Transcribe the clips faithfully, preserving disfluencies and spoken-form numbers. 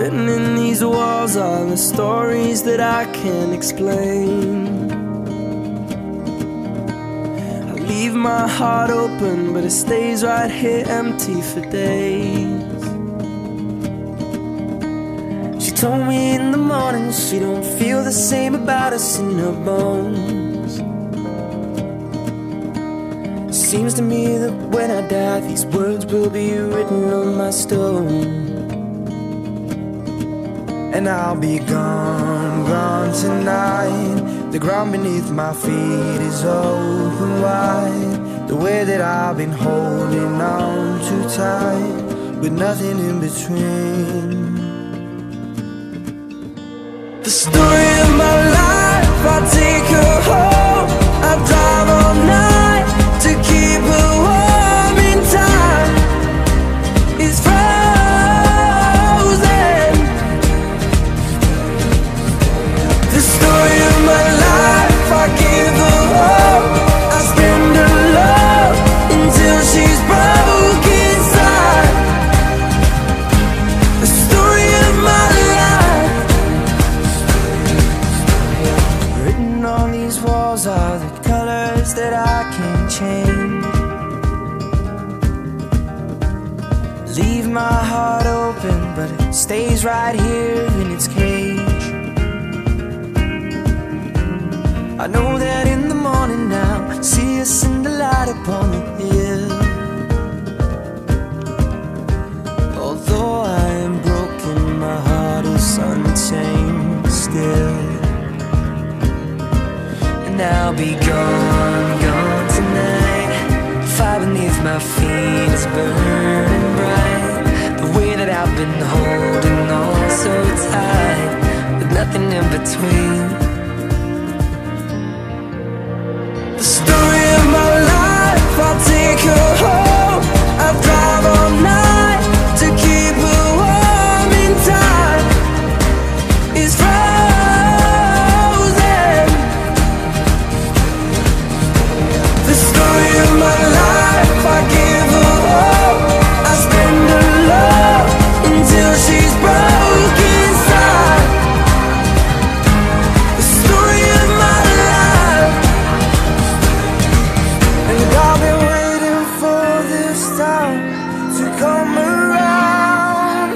Written in these walls are the stories that I can't explain. I leave my heart open, but it stays right here empty for days. She told me in the morning she don't feel the same about us in her bones. Seems to me that when I die, these words will be written on my stone. And I'll be gone, gone tonight. The ground beneath my feet is open wide. The way that I've been holding on too tight, with nothing in between. The story of my life, I take her home. I drive all night to keep her warm in time. It's frozen. The story of my life, I give her all. I spend her love until she's broke inside. The story of my life. Written on these walls are the colors that I can't change. Leave my heart open, but it stays right here in its cage. I know that in the morning now, see us in the light upon the hill. Although I am broken, my heart is unchained still. And I'll be gone, gone tonight. Fire beneath my feet is burning bright. The way that I've been holding on so tight, with nothing in between. The story of my life, I'll take her home. I drive all night to keep her warm in time. It's frozen. The story of my life, I give her all. I spend her love until she's broke inside. The story of my life. And I've been waiting for this time to come around.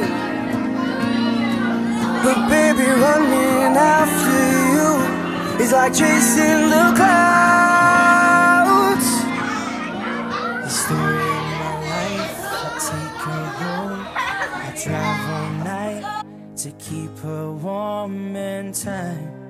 But baby, running after you is like chasing the clouds. The story of my life, I take her home. I drive all night to keep her warm in time.